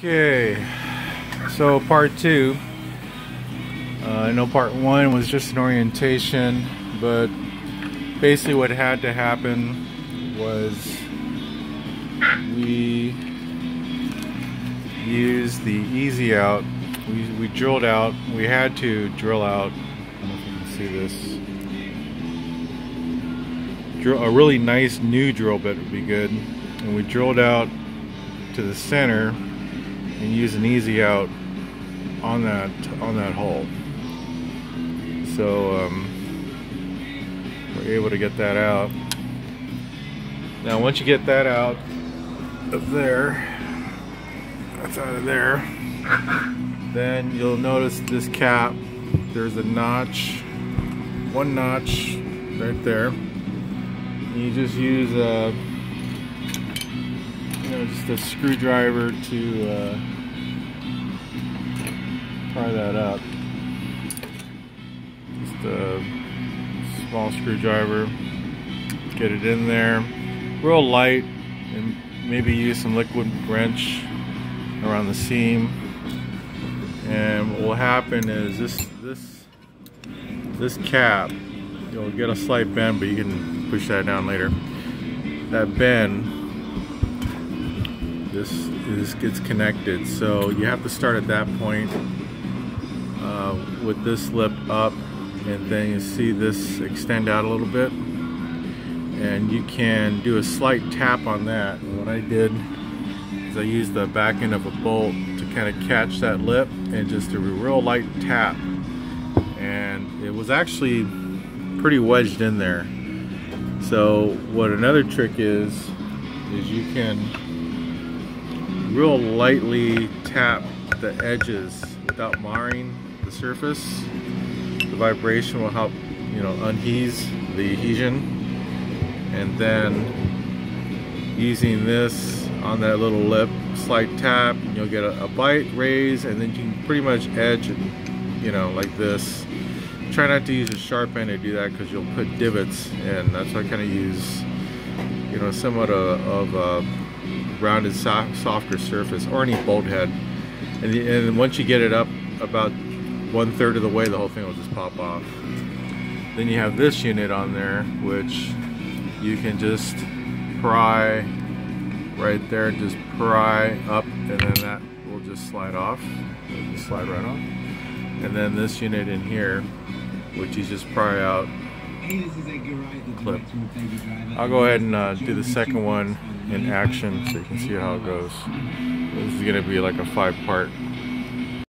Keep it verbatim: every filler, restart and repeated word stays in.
Okay, so part two. Uh, I know part one was just an orientation, but basically what had to happen was we used the easy out. We, we drilled out. We had to drill out. I don't know if you can see this. Drill, a really nice new drill bit would be good. And we drilled out to the center and use an easy out on that on that hole. So um, we're able to get that out. Now once you get that out of there, that's out of there, then you'll notice this cap, there's a notch, one notch right there. And you just use a you know, just a screwdriver to uh, pry that up. Just a small screwdriver, get it in there, real light, and maybe use some liquid wrench around the seam. And what will happen is this this this cap, you'll get a slight bend, but you can push that down later. That bend, this is gets connected, so you have to start at that point uh, with this lip up, and then you see this extend out a little bit, and you can do a slight tap on that. And what I did is I used the back end of a bolt to kind of catch that lip and just a real light tap, and it was actually pretty wedged in there. So what another trick is is you can real lightly tap the edges without marring the surface. The vibration will help, you know, unhease the adhesion, and then using this on that little lip, slight tap, and you'll get a, a bite, raise, and then you can pretty much edge it, you know, like this. Try not to use a sharp end to do that because you'll put divots in. That's why I kind of use, you know, somewhat of, of a rounded, soft, softer surface, or any bolt head. And, and once you get it up about one third of the way, the whole thing will just pop off. Then you have this unit on there, which you can just pry right there, just pry up, and then that will just slide off. It'll just slide right off. And then this unit in here, which you just pry out, clip. I'll go ahead and uh, do the second one in action so you can see how it goes. This is going to be like a five part